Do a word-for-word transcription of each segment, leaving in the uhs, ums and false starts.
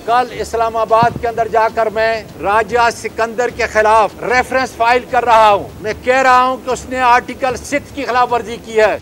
कल इस्लामाबाद के अंदर जाकर मैं राजा सिकंदर के खिलाफ रेफरेंस फाइल कर रहा हूं। मैं कह रहा हूं कि उसने आर्टिकल सिक्स की खिलाफ वर्जी की है।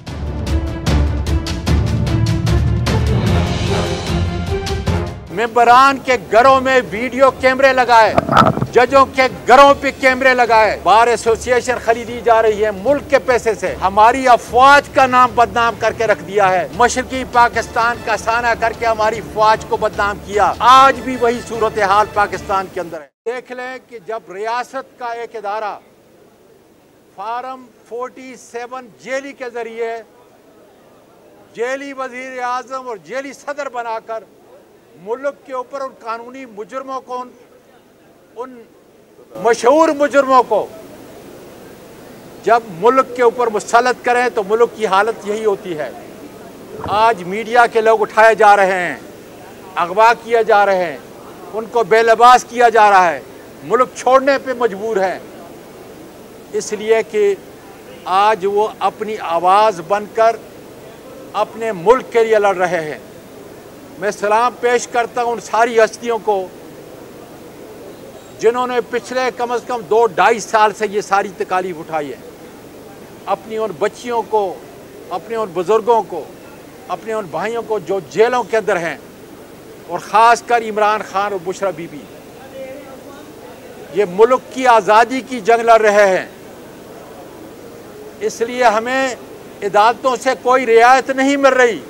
मेंबरान के घरों में वीडियो कैमरे लगाए, जजों के घरों पे कैमरे लगाए, बार एसोसिएशन खरीदी जा रही है मुल्क के पैसे से। हमारी अफवाज का नाम बदनाम करके रख दिया है, मशरकी पाकिस्तान का साना करके हमारी फौज को बदनाम किया। आज भी वही सूरत हाल पाकिस्तान के अंदर है। देख लें कि जब रियासत का एक इदारा फार्म फोर्टी सेवन जेली के जरिए जेली वजीर आजम और जेली सदर बनाकर मुल्क के ऊपर उन कानूनी मुजरमों को, उन, उन मशहूर मुजरमों को जब मुल्क के ऊपर मुसल्लत करें तो मुल्क की हालत यही होती है। आज मीडिया के लोग उठाए जा रहे हैं, अगवा किए जा रहे हैं, उनको बेलबास किया जा रहा है, मुल्क छोड़ने पे मजबूर हैं, इसलिए कि आज वो अपनी आवाज़ बनकर अपने मुल्क के लिए लड़ रहे हैं। मैं सलाम पेश करता हूँ उन सारी हस्तियों को जिन्होंने पिछले कम से कम दो ढाई साल से ये सारी तकालीफ उठाई है। अपनी उन बच्चियों को, अपने उन बुज़ुर्गों को, अपने उन भाइयों को जो जेलों के अंदर हैं, और ख़ास कर इमरान खान और बुशरा बीबी, ये मुल्क की आज़ादी की जंग लड़ रहे हैं। इसलिए हमें अदालतों से कोई रियायत नहीं मिल रही।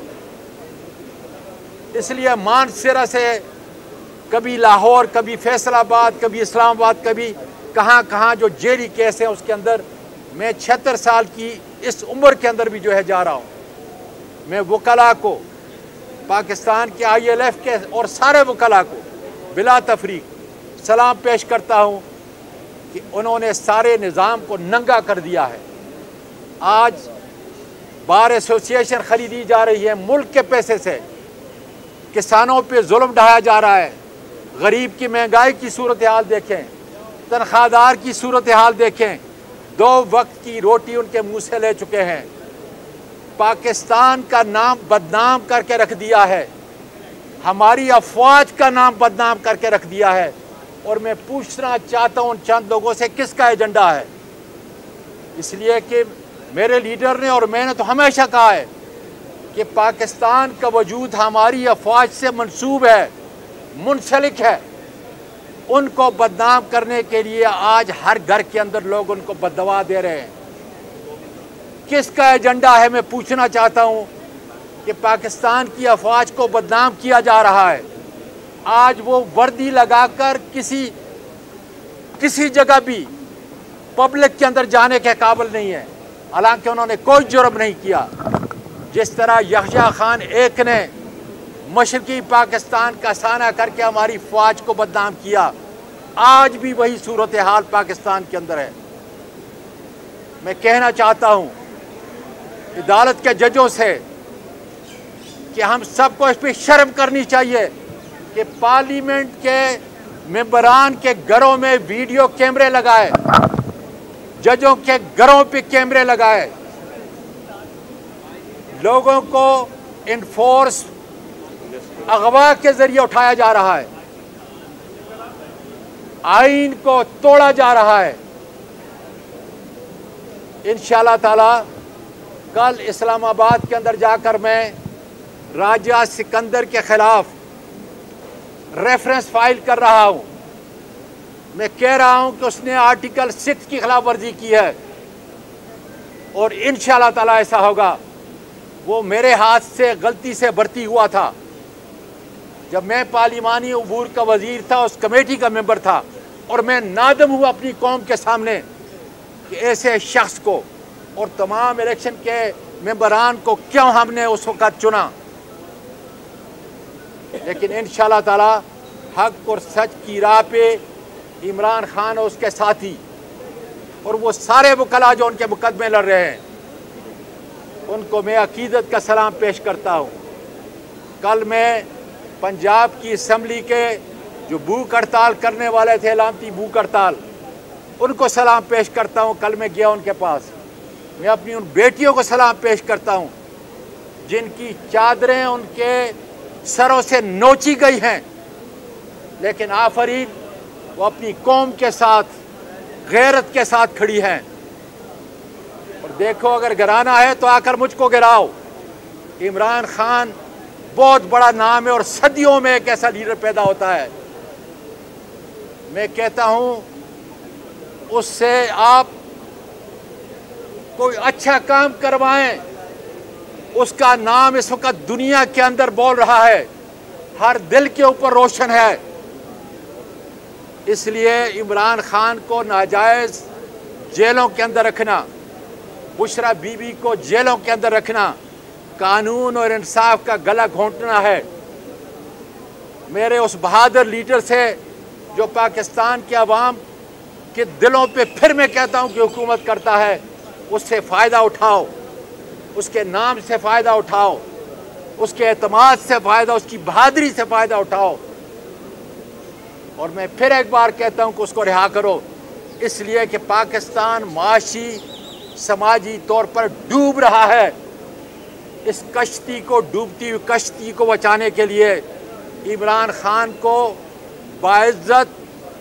इसलिए मानसरा से कभी लाहौर, कभी फैसलाबाद, कभी इस्लामाबाद, कभी कहाँ कहाँ जो जेली केस है उसके अंदर मैं छिहत्तर साल की इस उम्र के अंदर भी जो है जा रहा हूँ। मैं वकला को, पाकिस्तान के आई एल एफ के और सारे वकला को बिला तफरीक सलाम पेश करता हूँ कि उन्होंने सारे निज़ाम को नंगा कर दिया है। आज बार एसोसिएशन खरीदी जा रही है मुल्क के पैसे से, किसानों पे जुल्म ढाया जा रहा है, गरीब की महंगाई की सूरत हाल देखें, तनख्वाहदार की सूरत हाल देखें, दो वक्त की रोटी उनके मुंह से ले चुके हैं, पाकिस्तान का नाम बदनाम करके रख दिया है, हमारी अफवाज का नाम बदनाम करके रख दिया है। और मैं पूछना चाहता हूँ उन चंद लोगों से किसका एजेंडा है। इसलिए कि मेरे लीडर ने और मैंने तो हमेशा कहा है कि पाकिस्तान का वजूद हमारी अफवाज से मंसूब है, मुंसलिक है। उनको बदनाम करने के लिए आज हर घर के अंदर लोग उनको बददुआ दे रहे हैं। किसका एजेंडा है, मैं पूछना चाहता हूँ कि पाकिस्तान की अफवाज को बदनाम किया जा रहा है। आज वो वर्दी लगाकर किसी किसी जगह भी पब्लिक के अंदर जाने के काबिल नहीं है, हालांकि उन्होंने कोई जुर्म नहीं किया। जिस तरह यहया खान एक ने मशरकी पाकिस्तान का साना करके हमारी फौज को बदनाम किया, आज भी वही सूरत हाल पाकिस्तान के अंदर है। मैं कहना चाहता हूँ अदालत के जजों से कि हम सबको इस पर शर्म करनी चाहिए कि पार्लियामेंट के मेंबरान के घरों में वीडियो कैमरे लगाए, जजों के घरों पे कैमरे लगाए, लोगों को इन्फोर्स अगवा के जरिए उठाया जा रहा है, आईन को तोड़ा जा रहा है। इंशाअल्लाह ताला कल इस्लामाबाद के अंदर जाकर मैं राजा सिकंदर के खिलाफ रेफरेंस फाइल कर रहा हूं। मैं कह रहा हूं कि उसने आर्टिकल सिक्स की खिलाफ वर्जी की है, और इंशाअल्लाह ताला ऐसा होगा। वो मेरे हाथ से गलती से भर्ती हुआ था जब मैं पार्लिमानी अबूर का वजीर था, उस कमेटी का मेंबर था, और मैं नादम हुआ अपनी कौम के सामने कि ऐसे शख्स को और तमाम इलेक्शन के मेंबरान को क्यों हमने उस वक़्त चुना। लेकिन इंशाअल्लाह ताला हक और सच की राह पे इमरान खान और उसके साथी और वो सारे वकला जो उनके मुकदमे लड़ रहे हैं, उनको मैं अकीदत का सलाम पेश करता हूँ। कल मैं पंजाब की असम्बली के जो भूख हड़ताल करने वाले थे, लामती भूख हड़ताल, उनको सलाम पेश करता हूँ। कल मैं गया उनके पास, मैं अपनी उन बेटियों को सलाम पेश करता हूँ जिनकी चादरें उनके सरों से नोची गई हैं, लेकिन आफरीन वो अपनी कौम के साथ गैरत के साथ खड़ी हैं। और देखो, अगर गिराना है तो आकर मुझको गिराओ। इमरान खान बहुत बड़ा नाम है और सदियों में एक ऐसा लीडर पैदा होता है। मैं कहता हूँ उससे आप कोई अच्छा काम करवाएं, उसका नाम इस वक्त दुनिया के अंदर बोल रहा है, हर दिल के ऊपर रोशन है। इसलिए इमरान खान को नाजायज़ जेलों के अंदर रखना, बुशरा बीबी को जेलों के अंदर रखना, कानून और इंसाफ का गला घोंटना है। मेरे उस बहादुर लीडर से जो पाकिस्तान के अवाम के दिलों पे फिर मैं कहता हूँ कि हुकूमत करता है, उससे फ़ायदा उठाओ, उसके नाम से फ़ायदा उठाओ, उसके एतमाद से फ़ायदा, उसकी बहादुरी से फ़ायदा उठाओ। और मैं फिर एक बार कहता हूँ कि उसको रिहा करो, इसलिए कि पाकिस्तान माशी समाजी तौर पर डूब रहा है। इस कश्ती को, डूबती हुई कश्ती को बचाने के लिए इमरान खान को बाइज्जत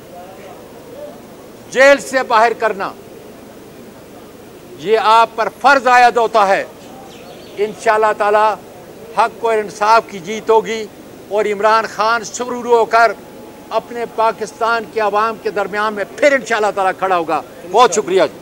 जेल से बाहर करना, ये आप पर फ़र्ज आयद होता है। इंशाअल्लाह ताला हक़ और इंसाफ की जीत होगी और इमरान खान सुरूर होकर अपने पाकिस्तान के अवाम के दरमियान में फिर इंशाअल्लाह ताला खड़ा होगा। बहुत शुक्रिया।